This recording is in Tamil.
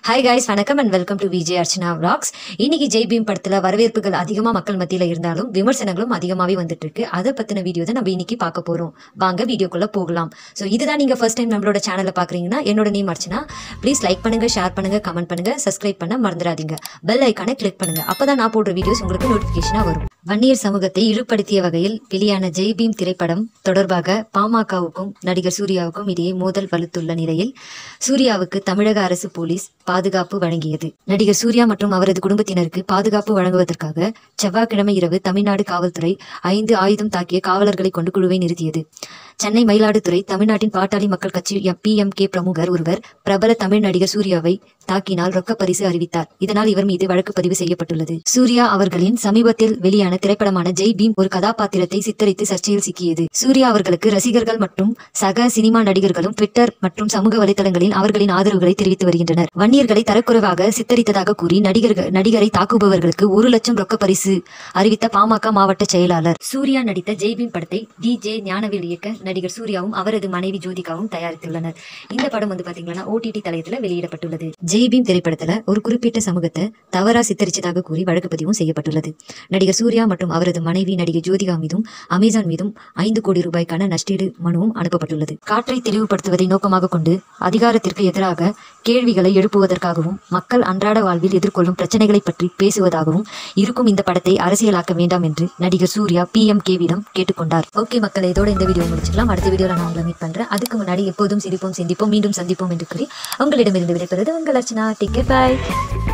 ஹாய் கைஸ், வணக்கம் and welcome to Vijay Archana vlogs. இன்னைக்கு ஜெய் பீம் படத்துல வரவேற்புகள் அதிகமா மக்கள் மத்தியில இருந்தாலும் விமர்சனங்களும் அதிகமாவே வந்துட்டு இருக்கு. அதை பத்தின வீடியோ தான் நம்ம இன்னைக்கு பார்க்க போறோம். வாங்க வீடியோக்குள்ள போகலாம். ஸோ இதுதான் நீங்க ஃபர்ஸ்ட் டைம் நம்மளோட சேனலை பாக்குறீங்கன்னா என்னோட நேம் அர்ச்சனா. ப்ளீஸ் லைக் பண்ணுங்க, ஷேர் பண்ணுங்க, கமெண்ட் பண்ணுங்க, சப்ஸ்கிரைப் பண்ண மறந்துடாதீங்க. பெல் ஐக்கானை கிளிக் பண்ணுங்க. அப்பதான் நான் போடுற வீடியோஸ் உங்களுக்கு நோட்டிபிகேஷனா வரும். வன்னியர் சமூகத்தை இழிவுபடுத்திய வகையில் வெளியான ஜெய் பீம் திரைப்படம் தொடர்பாக பாமகவுக்கும் நடிகர் சூர்யாவுக்கும் இடையே மோதல் வலுத்துள்ள நிலையில் சூர்யாவுக்கு தமிழக அரசு போலீஸ் பாதுகாப்பு வழங்கியது. நடிகர் சூர்யா மற்றும் அவரது குடும்பத்தினருக்கு பாதுகாப்பு வழங்குவதற்காக செவ்வாய்க்கிழமை இரவு தமிழ்நாடு காவல்துறை 5 ஆயுதம் தாக்கிய காவலர்களை கொண்டு குழுவை நிறுத்தியது. சென்னை மயிலாடுதுறை தமிழ்நாட்டின் பாட்டாளி மக்கள் கட்சி PMK பிரமுகர் ஒருவர் பிரபல தமிழ் நடிகர் சூர்யாவை தாக்கினால் ரொக்க பரிசு அறிவித்தார். இதனால் இவர் மீது வழக்கு பதிவு செய்யப்பட்டுள்ளது. சூர்யா அவர்களின் சமீபத்தில் வெளியான திரைப்படமான ஜெய் பீம் ஒரு கதாபாத்திரத்தை சித்தரித்து சர்ச்சையில் சிக்கியது. சூர்யா அவர்களுக்கு ரசிகர்கள் மற்றும் சக சினிமா நடிகர்களும் ட்விட்டர் மற்றும் சமூக வலைதளங்களில் அவர்களின் ஆதரவுகளை தெரிவித்து வருகின்றனர். வன்னியர்களை தரக்குறைவாக சித்தரித்ததாக கூறி நடிகரை தாக்குபவர்களுக்கு 1 லட்சம் ரொக்க பரிசு அறிவித்த பாமக மாவட்ட செயலாளர். சூர்யா நடித்த ஜெய் பீம் படத்தை DJ ஞானவேல் இயக்க நடிகர் சூர்யாவும் அவரது மனைவி ஜோதிகாவும் தயாரித்துள்ளனர். இந்த படம் பாத்தீங்கன்னா OTT தளத்துல வெளியிடப்பட்டுள்ளது. ஜெய் பீம் திரைப்படத்துல ஒரு குறிப்பிட்ட சமூகத்தை தவறா சித்தரிச்சதாக கூறி வழக்கு பதிவும் செய்யப்பட்டுள்ளது. நடிகர் சூர்யா மற்றும் அவரது மனைவி நடிகை ஜோதிகா மீதும் அமேசான் மீதும் 5 கோடி ரூபாய்க்கான நஷ்டீடு மனுவும் அனுப்பப்பட்டுள்ளது. காற்றை தெளிவுபடுத்துவதை நோக்கமாக கொண்டு அதிகாரத்திற்கு எதிராக கேள்விகளை எழுப்புவதற்காகவும் மக்கள் அன்றாட வாழ்வில் எதிர்கொள்ளும் பிரச்சனைகளை பற்றி பேசுவதாகவும் இருக்கும் இந்த படத்தை அரசியலாக்க வேண்டாம் என்று நடிகர் சூர்யா PMKவிடம் கேட்டுக்கொண்டார். ஓகே மக்கள், இதோட இந்த வீடியோ முடிச்சுக்கலாம். அடுத்த வீடியோல நான் உங்களை மீட் பண்றேன். அதுக்கு முன்னாடி எப்போதும் சிரிப்போம், சிந்திப்போம், மீண்டும் சந்திப்போம் என்று கூறி உங்களிடமிருந்து விடைபெறுவது உங்கள் அர்ச்சனா. Take care, by.